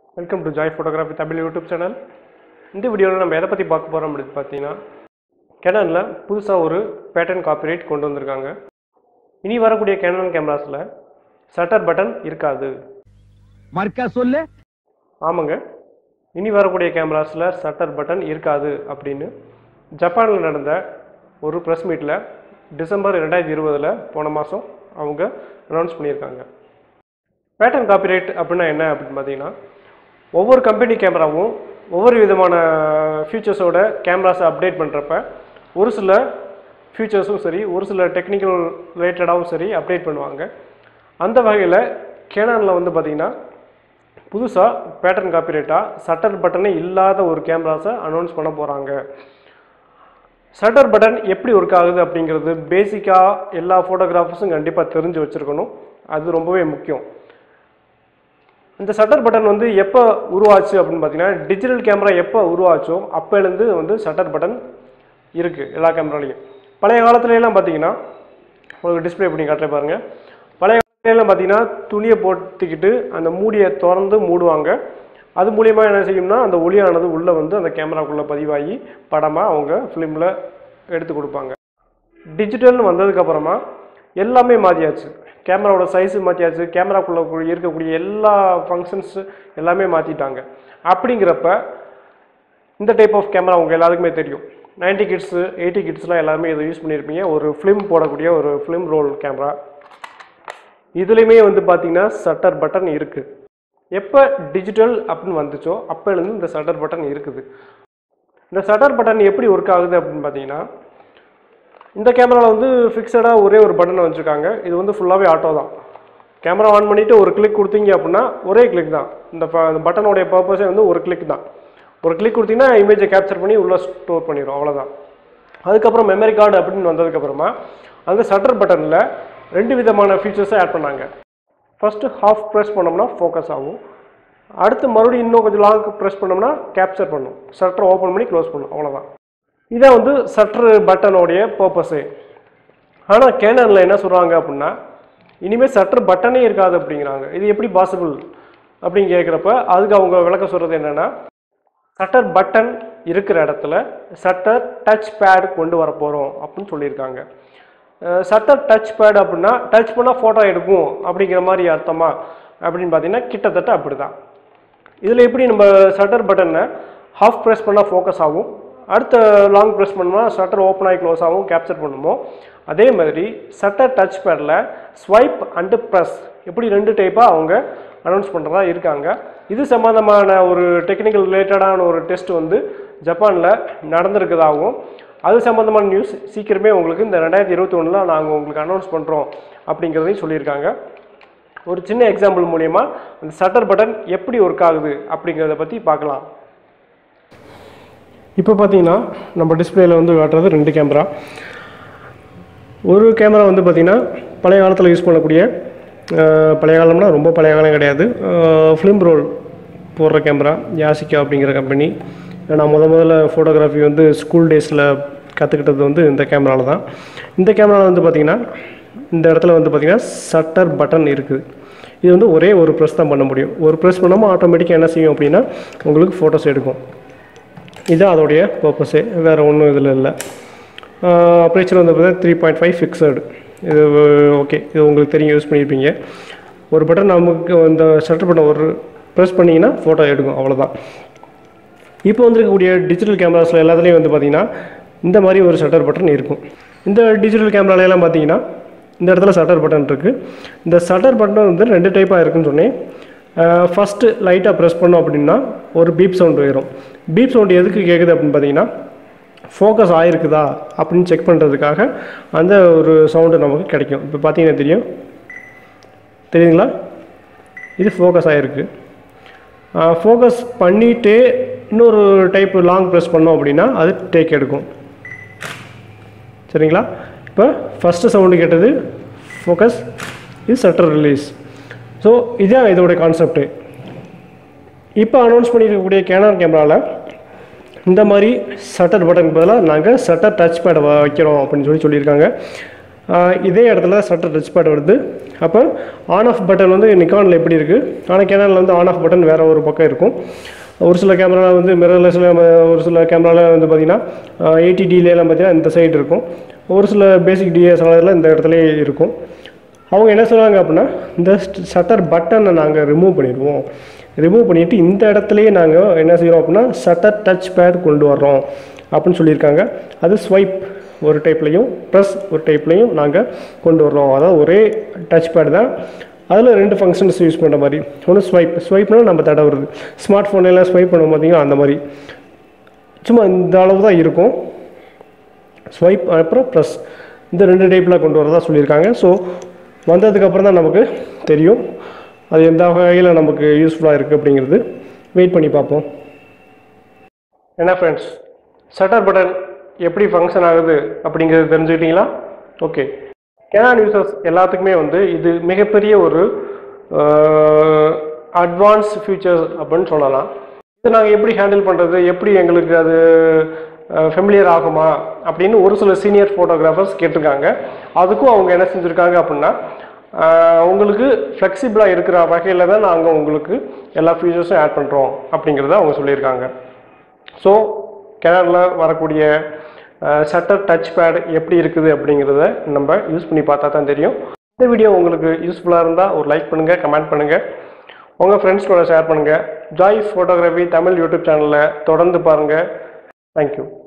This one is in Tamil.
Welcome to Joy Photography Tamil YouTube channel. இந்த வீடியோவில் நம்ம எதை பற்றி பார்க்க போகிறோம் அப்படின்னு பார்த்தீங்கன்னா, கேனானில் புதுசாக ஒரு பேட்டர்ன் காப்பிரைட் கொண்டு வந்திருக்காங்க. இனி வரக்கூடிய கேனான் கேமராஸில் ஷட்டர் பட்டன் இருக்காது. மார்க்கா சொல்லு. ஆமாங்க, இனி வரக்கூடிய கேமராஸில் ஷட்டர் பட்டன் இருக்காது அப்படின்னு ஜப்பானில் நடந்த ஒரு ப்ரெஸ் மீட்டில் டிசம்பர் 2020 போன மாதம் அவங்க அனௌன்ஸ் பண்ணியிருக்காங்க. பேட்டர்ன் காப்பிரைட் அப்படின்னா என்ன அப்படின்னு பார்த்தீங்கன்னா, ஒவ்வொரு கம்பெனி கேமராவும் ஒவ்வொரு விதமான ஃபீச்சர்ஸோட கேமராஸை அப்டேட் பண்ணுறப்ப ஒரு சில ஃபீச்சர்ஸும் சரி, ஒரு சில டெக்னிக்கல் ரிலேட்டடாகவும் சரி அப்டேட் பண்ணுவாங்க. அந்த வகையில் கேனானில் வந்து பார்த்திங்கன்னா புதுசாக பேட்டர்ன் காப்பிரைட்டாக ஷட்டர் பட்டனே இல்லாத ஒரு கேமராஸை அனௌன்ஸ் பண்ண போகிறாங்க. ஷட்டர் பட்டன் எப்படி ஒர்க் ஆகுது அப்படிங்கிறது பேசிக்காக எல்லா ஃபோட்டோகிராஃபர்ஸும் கண்டிப்பாக தெரிஞ்சு வச்சுருக்கணும். அது ரொம்பவே முக்கியம். இந்த ஷட்டர் பட்டன் வந்து எப்போ உருவாச்சு அப்படின்னு பார்த்தீங்கன்னா, டிஜிட்டல் கேமரா எப்போ உருவாச்சோ அப்போலேருந்து வந்து ஷட்டர் பட்டன் இருக்குது எல்லா கேமராலையும். பழைய காலத்துலலாம் பார்த்தீங்கன்னா, உங்களுக்கு டிஸ்பிளே பண்ணி காட்டுற பாருங்கள். பழைய காலத்துலலாம் பார்த்தீங்கன்னா துணியை போட்டுக்கிட்டு அந்த மூடியை திறந்து மூடுவாங்க. அது மூலியமாக என்ன செய்யும்னா, அந்த ஒளியானது உள்ளே வந்து அந்த கேமராக்குள்ளே பதிவாகி படமாக அவங்க ஃபிலிமில் எடுத்து கொடுப்பாங்க. டிஜிட்டல்னு வந்ததுக்கப்புறமா எல்லாமே மாற்றியாச்சு. கேமராவோட சைஸு மாற்றியாச்சு, கேமராக்குள்ளே இருக்கக்கூடிய எல்லா ஃபங்க்ஷன்ஸ் எல்லாமே மாற்றிட்டாங்க. அப்படிங்கிறப்ப இந்த டைப் ஆஃப் கேமரா உங்கள் எல்லாருக்குமே தெரியும். 90 கிட்ஸு 80 கிட்ஸ்லாம் எல்லாருமே இதை யூஸ் பண்ணியிருப்பீங்க. ஒரு ஃபிலிம் போடக்கூடிய ஒரு ஃபிலிம் ரோல் கேமரா. இதுலேயுமே வந்து பார்த்திங்கன்னா ஷட்டர் பட்டன் இருக்குது. எப்போ டிஜிட்டல் அப்படின்னு வந்துச்சோ அப்போலேருந்து இந்த ஷட்டர் பட்டன் இருக்குது. இந்த ஷட்டர் பட்டன் எப்படி ஒர்க் ஆகுது அப்படின்னு பார்த்தீங்கன்னா, இந்த கேமராவில் வந்து ஃபிக்ஸடாக ஒரே ஒரு பட்டனை வச்சுருக்காங்க. இது வந்து ஃபுல்லாகவே ஆட்டோ தான். கேமரா ஆன் பண்ணிவிட்டு ஒரு கிளிக் கொடுத்தீங்க அப்படின்னா ஒரே கிளிக் தான். இந்த பட்டனுடைய பர்பஸே வந்து ஒரு கிளிக் தான். ஒரு கிளிக் கொடுத்தீங்கன்னா இமேஜை கேப்சர் பண்ணி உள்ளே ஸ்டோர் பண்ணிடும், அவ்வளோதான். அதுக்கப்புறம் மெமரி கார்டு அப்படின்னு வந்ததுக்கப்புறமா அந்த ஷட்டர் பட்டனில் 2 விதமான ஃபீச்சர்ஸை ஆட் பண்ணாங்க. ஃபஸ்ட்டு ஹாஃப் ப்ரெஸ் பண்ணோம்னா ஃபோக்கஸ் ஆகும். அடுத்து மறுபடியும் இன்னும் கொஞ்சம் லாங் ப்ரெஸ் பண்ணோம்னா கேப்சர் பண்ணும். ஷட்டரை ஓப்பன் பண்ணி க்ளோஸ் பண்ணும், அவ்வளோதான். இதான் வந்து ஷட்டர் பட்டனோடைய பர்பஸே. ஆனால் கேனானில் என்ன சொல்கிறாங்க அப்படின்னா, இனிமேல் ஷட்டர் பட்டனே இருக்காது அப்படிங்கிறாங்க. இது எப்படி பாசிபிள் அப்படின்னு கேட்குறப்ப அதுக்கு அவங்க விளக்கம் சொல்கிறது என்னென்னா, ஷட்டர் பட்டன் இருக்கிற இடத்துல ஷட்டர் டச் பேட் கொண்டு வர போகிறோம் அப்படின்னு சொல்லியிருக்காங்க. ஷட்டர் டச் பேட் அப்படின்னா டச் பண்ணால் ஃபோட்டோ எடுக்கும் அப்படிங்கிற மாதிரி அர்த்தமா அப்படின்னு பார்த்தீங்கன்னா கிட்டத்தட்ட அப்படி தான். இதில் எப்படி நம்ம ஷட்டர் பட்டனை ஹாஃப் ப்ரெஸ் பண்ணால் ஃபோக்கஸ் ஆகும், அடுத்த லாங் ப்ரெஸ் பண்ணோம்னா ஷட்டர் ஓப்பன் ஆகி க்ளோஸ் ஆகும், கேப்சர் பண்ணுமோ அதே மாதிரி ஷட்டர் டச் பேடில் ஸ்வைப் அண்டு ப்ரெஸ் இப்படி 2 டைப்பாக அவங்க அனௌன்ஸ் பண்ணுறதா இருக்காங்க. இது சம்மந்தமான ஒரு டெக்னிக்கல் ரிலேட்டடான ஒரு டெஸ்ட் வந்து ஜப்பானில் நடந்திருக்குதாகவும், அது சம்மந்தமான நியூஸ் சீக்கிரமே உங்களுக்கு இந்த 2021 நாங்கள் உங்களுக்கு அனௌன்ஸ் பண்ணுறோம் அப்படிங்கிறதையும் சொல்லியிருக்காங்க. ஒரு சின்ன எக்ஸாம்பிள் மூலமா அந்த ஷட்டர் பட்டன் எப்படி ஒர்க் ஆகுது அப்படிங்கிறத பற்றி பார்க்கலாம். இப்போ பார்த்தீங்கன்னா நம்ம டிஸ்பிளேயில் வந்து காட்டுறது 2 கேமரா. ஒரு கேமரா வந்து பார்த்திங்கன்னா பழைய காலத்தில் யூஸ் பண்ணக்கூடிய, பழைய காலம்னா ரொம்ப பழைய காலம் கிடையாது, ஃபிலிம் ரோல் போடுற கேமரா, யாசிகா அப்படிங்கிற கம்பெனி. நான் முதல்ல ஃபோட்டோகிராஃபி வந்து ஸ்கூல் டேஸில் கற்றுக்கிட்டது வந்து இந்த கேமராவில் தான். இந்த கேமராவில் வந்து பார்த்திங்கன்னா இந்த இடத்துல வந்து பார்த்திங்கன்னா ஷட்டர் பட்டன் இருக்குது. இது வந்து ஒரே ஒரு ப்ரெஸ் தான் பண்ண முடியும். ஒரு ப்ரெஸ் பண்ணாமல் ஆட்டோமேட்டிக்காக என்ன செய்யும் அப்படின்னா உங்களுக்கு ஃபோட்டோஸ் எடுக்கும். இதுதான் அதோடைய பர்பஸே, வேறு ஒன்றும் இதில் இல்லை. அப்ரேச்சர் வந்து பார்த்தீங்கன்னா 3.5 ஃபிக்ஸடு. இது ஓகே, இது உங்களுக்கு தெரியும், யூஸ் பண்ணியிருப்பீங்க. ஒரு பட்டன் நமக்கு இந்த ஷட்டர் பட்டன் ஒரு ப்ரெஸ் பண்ணிங்கன்னா ஃபோட்டோ எடுக்கும், அவ்வளோதான். இப்போ வந்துருக்கக்கூடிய டிஜிட்டல் கேமராஸில் எல்லாத்துலேயும் வந்து பார்த்திங்கன்னா இந்த மாதிரி ஒரு ஷட்டர் பட்டன் இருக்கும். இந்த டிஜிட்டல் கேமராலெல்லாம் பார்த்தீங்கன்னா இந்த இடத்துல ஷட்டர் பட்டன் இருக்குது. இந்த ஷட்டர் பட்டன் வந்து 2 டைப்பாக இருக்குதுன்னு சொன்னேன். ஃபஸ்ட்டு லைட்டாக ப்ரெஸ் பண்ணோம் அப்படின்னா ஒரு பீப் சவுண்டு வரும். பீப் சவுண்டு எதுக்கு கேட்குது அப்படின்னு பார்த்தீங்கன்னா, ஃபோக்கஸ் ஆகிருக்குதா அப்படின்னு செக் பண்ணுறதுக்காக அந்த ஒரு சவுண்டு நமக்கு கிடைக்கும். இப்போ பார்த்தீங்கன்னா தெரியுங்களா, இது ஃபோக்கஸ் ஆகிருக்கு. ஃபோக்கஸ் பண்ணிவிட்டு இன்னொரு டைப் லாங் ப்ரெஸ் பண்ணோம் அப்படின்னா அது டேக் எடுக்கும். சரிங்களா? இப்போ ஃபஸ்ட்டு சவுண்டு கேட்டது ஃபோக்கஸ், இது ஷட்டர் ரிலீஸ். ஸோ இதுதான் இதோடைய கான்செப்ட்டு. இப்போ அனௌன்ஸ் பண்ணியிருக்கக்கூடிய கேனான் கேமராவில் இந்த மாதிரி ஷட்டர் பட்டன் பதிலாக நாங்கள் ஷட்டர் டச் பேடை வைக்கிறோம் அப்படின்னு சொல்லியிருக்காங்க. இதே இடத்துல ஷட்டர் டச் பேட் வருது. அப்போ ஆன் ஆஃப் பட்டன் வந்து நிக்கானில் எப்படி இருக்குது, ஆனால் கேனானில் வந்து ஆன் ஆஃப் பட்டன் வேறு ஒரு பக்கம் இருக்கும். ஒரு சில கேமராவில் வந்து மிரர்லெஸில் ஒரு சில கேமராவில் வந்து பார்த்திங்கன்னா 80Dலாம் பார்த்திங்கன்னா இந்த சைடு இருக்கும். ஒரு சில பேசிக் டிஎஸ்எல்ஆரில் இந்த இடத்துலையே இருக்கும். அவங்க என்ன சொல்கிறாங்க அப்படின்னா, இந்த ஷட்டர் பட்டனை நாங்கள் ரிமூவ் பண்ணிடுவோம். ரிமூவ் பண்ணிவிட்டு இந்த இடத்துலையே நாங்கள் என்ன செய்கிறோம் அப்படின்னா ஷட்டர் டச் பேட் கொண்டு வர்றோம் அப்படின்னு சொல்லியிருக்காங்க. அது ஸ்வைப் ஒரு டைப்லையும் ப்ரெஸ் ஒரு டைப்லையும் நாங்கள் கொண்டு வர்றோம். அதாவது ஒரே டச் பேட் தான், அதில் 2 ஃபங்க்ஷன்ஸ் யூஸ் பண்ணுற மாதிரி. ஒன்று ஸ்வைப்னால் நம்ம தடவுறது, ஸ்மார்ட் ஃபோன்லாம் ஸ்வைப் பண்ண பார்த்தீங்கன்னா அந்த மாதிரி சும்மா இந்த அளவு தான் இருக்கும். ஸ்வைப் அப்புறம் ப்ரெஸ் இந்த 2 டைப்பில் கொண்டு வரதா சொல்லியிருக்காங்க. ஸோ வந்ததுக்கப்புறம் தான் நமக்கு தெரியும் அது எந்த வகையில் நமக்கு யூஸ்ஃபுல்லாக இருக்குது அப்படிங்கிறது. வெயிட் பண்ணி பார்ப்போம். என்ன ஃப்ரெண்ட்ஸ், ஷட்டர் பட்டன் எப்படி ஃபங்க்ஷன் ஆகுது அப்படிங்கிறது தெரிஞ்சுக்கிட்டீங்களா? ஓகே, கேனான் யூசர்ஸ் எல்லாத்துக்குமே வந்து இது மிகப்பெரிய ஒரு அட்வான்ஸ் ஃபியூச்சர்ஸ் அப்படின்னு சொல்லலாம். இது நாங்கள் எப்படி ஹேண்டில் பண்ணுறது, எப்படி எங்களுக்கு அது ஃபெமிலியர் ஆகுமா அப்படின்னு ஒரு சில சீனியர் ஃபோட்டோகிராஃபர்ஸ் கேட்டிருக்காங்க. அதுக்கும் அவங்க என்ன செஞ்சுருக்காங்க அப்படின்னா, உங்களுக்கு ஃப்ளெக்சிபிளாக இருக்கிற வகையில் தான் நாங்கள் உங்களுக்கு எல்லா ஃபீச்சர்ஸும் ஆட் பண்ணுறோம் அப்படிங்கிறத அவங்க சொல்லியிருக்காங்க. ஸோ கேனானில் வரக்கூடிய ஷட்டர் டச் பேட் எப்படி இருக்குது அப்படிங்கிறத நம்ம யூஸ் பண்ணி பார்த்தா தான் தெரியும். இந்த வீடியோ உங்களுக்கு யூஸ்ஃபுல்லாக இருந்தால் ஒரு லைக் பண்ணுங்கள், கமெண்ட் பண்ணுங்கள், உங்கள் ஃப்ரெண்ட்ஸ் கூட ஷேர் பண்ணுங்கள். ஜாய்ஸ் ஃபோட்டோகிராஃபி தமிழ் யூடியூப் சேனலில் தொடர்ந்து பாருங்கள். தேங்க்யூ.